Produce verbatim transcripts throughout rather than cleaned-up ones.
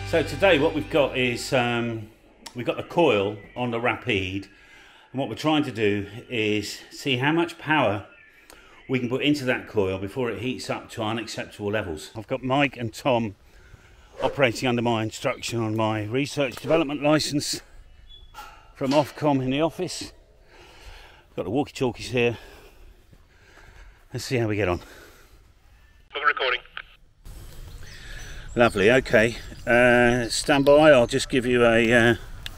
So today what we've got is um, we've got the coil on the Rapide, and what we're trying to do is see how much power we can put into that coil before it heats up to unacceptable levels. I've got Mike and Tom operating under my instruction on my research development license from Ofcom in the office. Got the walkie-talkies here. Let's see how we get on. We're recording. Lovely, okay. Uh, stand by, I'll just give you a... Uh...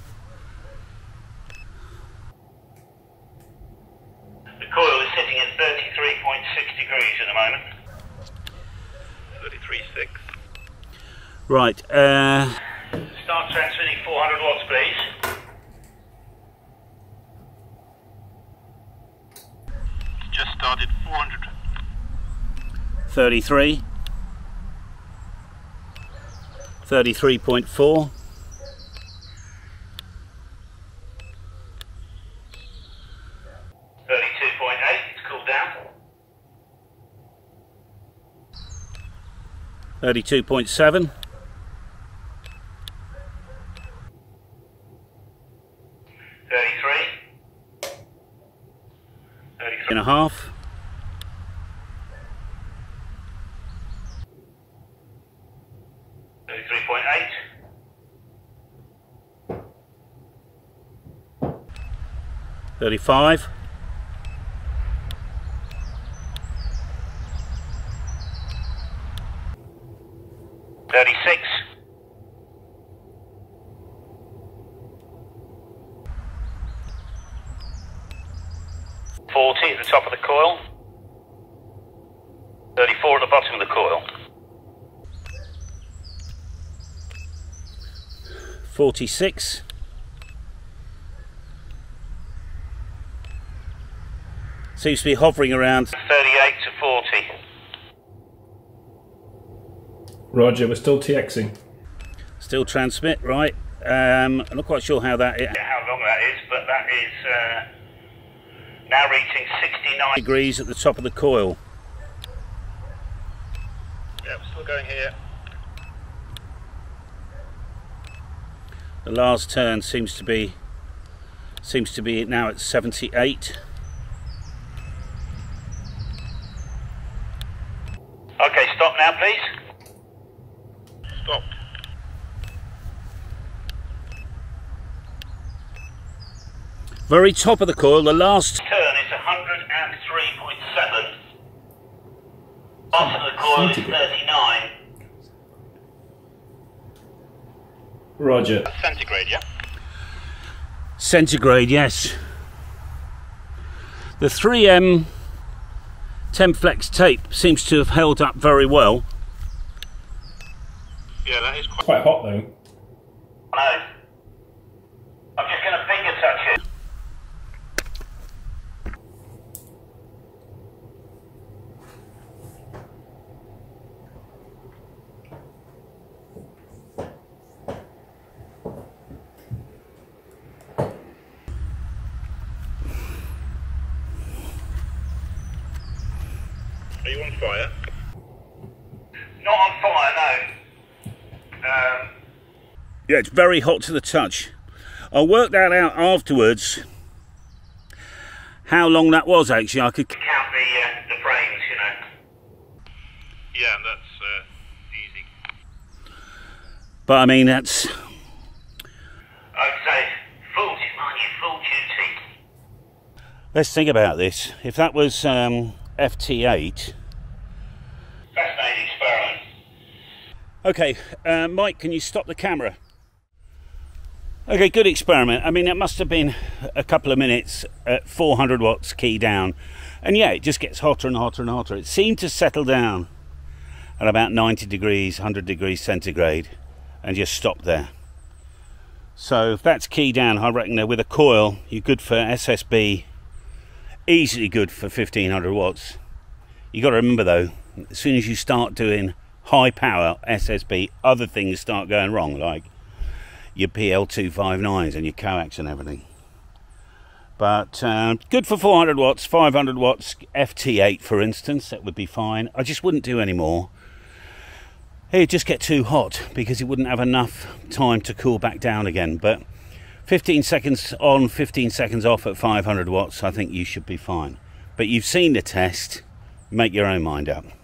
The coil is sitting at thirty-three point six degrees at the moment. thirty-three point six. Right, uh... Start transmitting four hundred watts, please. Just started four hundred. thirty-three. thirty-three point four. thirty-two point eight, it's cooled down. thirty-two point seven. thirty-three. thirty-three And a half. thirty-three point eight. thirty-five. thirty-six. forty at the top of the coil. thirty-four at the bottom of the coil. forty-six. Seems to be hovering around. thirty-eight to forty. Roger, we're still TXing. Still transmit, right? Um, I'm not quite sure how that is. How long that is, but that is uh, now reaching sixty-nine Degrees at the top of the coil. Yeah, we're still going here. The last turn seems to be seems to be now at seventy-eight. Okay, stop now, please. Stopped. Very top of the coil, the last Turn is one hundred three point seven. Bottom of the coil is thirty-nine. Roger. Centigrade, yeah? centigrade, yes. The three M Temflex tape seems to have held up very well. Yeah, that is quite... Quite hot though. No. I'm just going to finger touch it. Are you on fire? Not on fire, no. Um, Yeah, it's very hot to the touch. I worked that out afterwards, how long that was actually. I could count the, uh, the frames, you know. Yeah, that's uh, easy. but I mean that's I'd say full, mind you, full duty. let's think about this. If that was um, F T eight. Fascinating experiment. Okay, uh, Mike, can you stop the camera? Okay, good experiment. I mean, it must have been a couple of minutes at four hundred watts key down. And yeah, it just gets hotter and hotter and hotter. It seemed to settle down at about ninety degrees, one hundred degrees centigrade, and just stop there. So if that's key down, I reckon that with a coil, you're good for S S B, easily good for fifteen hundred watts. You got to remember though, as soon as you start doing high power S S B, other things start going wrong, like your P L two fifty-nines and your coax and everything. But uh, good for four hundred watts, five hundred watts, F T eight for instance, that would be fine. I just wouldn't do any more. it'd just get too hot because it wouldn't have enough time to cool back down again. But fifteen seconds on, fifteen seconds off at five hundred watts, I think you should be fine. But you've seen the test, make your own mind up.